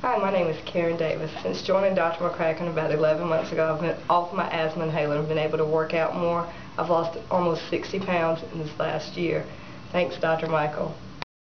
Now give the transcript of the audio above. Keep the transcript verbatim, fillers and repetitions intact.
Hi, my name is Karen Davis. Since joining Doctor McCracken about eleven months ago, I've been off my asthma inhaler and been able to work out more. I've lost almost sixty pounds in this last year. Thanks, Doctor Michael.